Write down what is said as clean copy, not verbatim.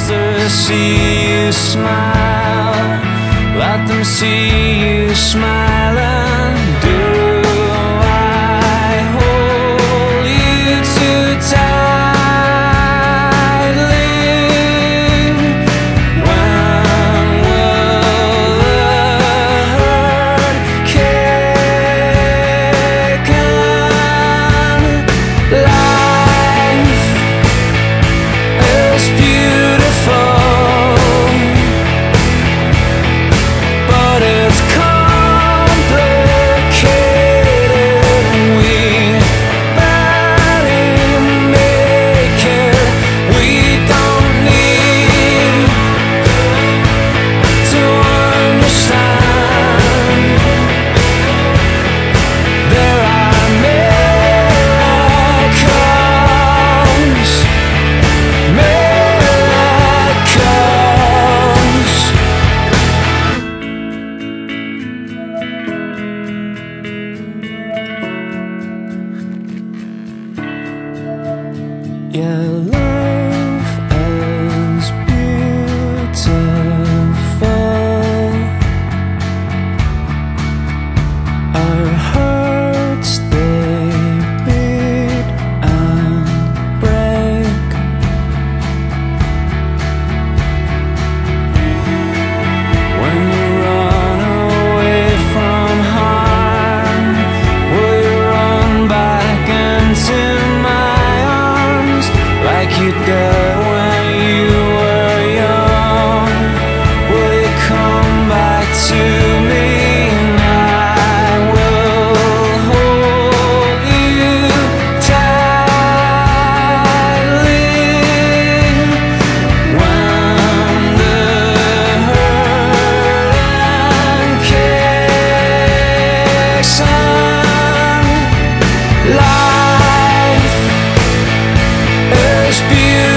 to see you smile. Let them see you smile. And do I hold you too tightly? When will the hurt kick in? Life is beautiful, but it's complicated. We barely make it. We don't need to understand. There are miracles, miracles. Yeah, love is beautiful. Our hearts, they beat and break. When you run away from harm, will you run back into my arms like you did when you were young? Will you come back to me? And I will hold you tightly. When the hurt kicks in, life is beautiful.